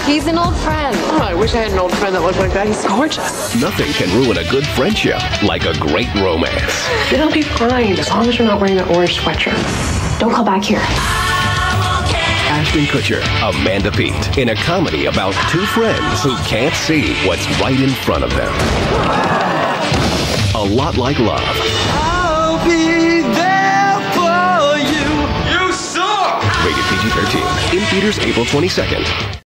He's an old friend. Oh, I wish I had an old friend that looked like that. He's gorgeous. Nothing can ruin a good friendship like a great romance. You don't be crying as long as you're not wearing that orange sweatshirt. Don't call back here. Ashton Kutcher, Amanda Peet, in a comedy about two friends who can't see what's right in front of them. A Lot Like Love. I'll be there for you. You suck! Rated PG-13. In theaters April 22nd.